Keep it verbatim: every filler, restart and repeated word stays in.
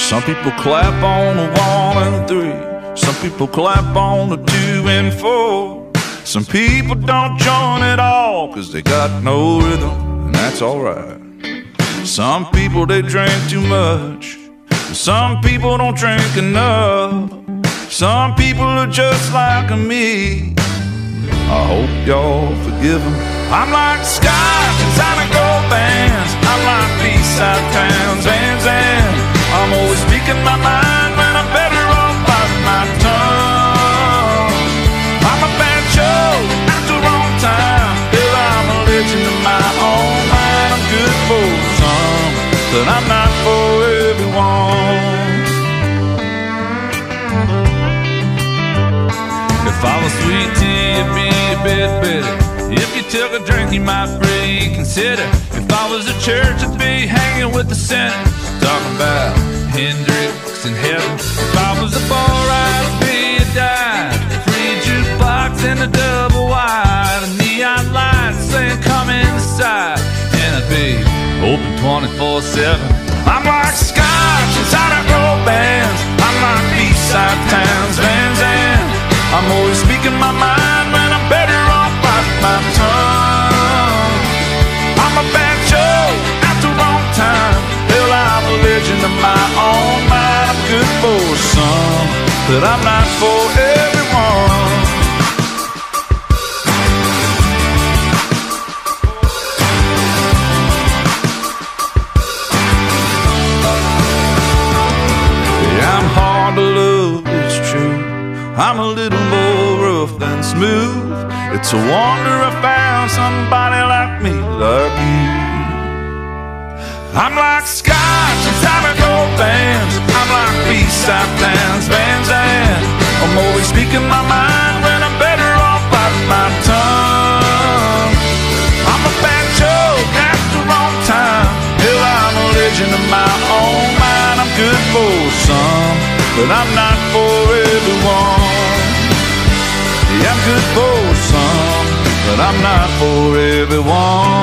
Some people clap on the one and three. Some people clap on the two and four. Some people don't join at all, cause they got no rhythm, and that's alright. Some people, they drink too much. Some people don't drink enough. Some people are just like me. I hope y'all forgive them. I'm like Scotch and Sonic Gold bands. I'm like B-side towns, Vans, and I'm always speaking my mind when I'm better off biting my tongue. I'm a bad joke at the wrong time. Hell, I'm a legend in my own mind. I'm good for some, but I'm not for everyone. If I was sweet tea, it'd be a bit bitter. If you took a drink, you might reconsider. If I was a church, I'd be hanging with the sinners, talking about Hendrix in heaven. If I was a bar, I'd be a dime. Free jukebox and a double wide, a neon light saying come inside, and I'd be open twenty-four seven. I'm like Scotch and Sonic Gold bands. I'm like B-side towns, Vans, and I'm always speaking my mind when I'm better off biting my tongue. I'm a bad joke at the wrong time. Hell, I'm a legend of my own mind. I'm good for some, but I'm not for everyone. Yeah, I'm hard to love, it's true. I'm a little more rough than smooth. It's a wonder I found somebody like me, like you. I'm like Scotch and Sonic Gold bands. I'm like B-side towns, Vans, and I'm always speaking my mind when I'm better off biting my tongue. I'm a bad joke at the wrong time. Hell, I'm a legend of my own mind. I'm good for some, but I'm not for everyone. Yeah, I'm good for some, but I'm not for everyone.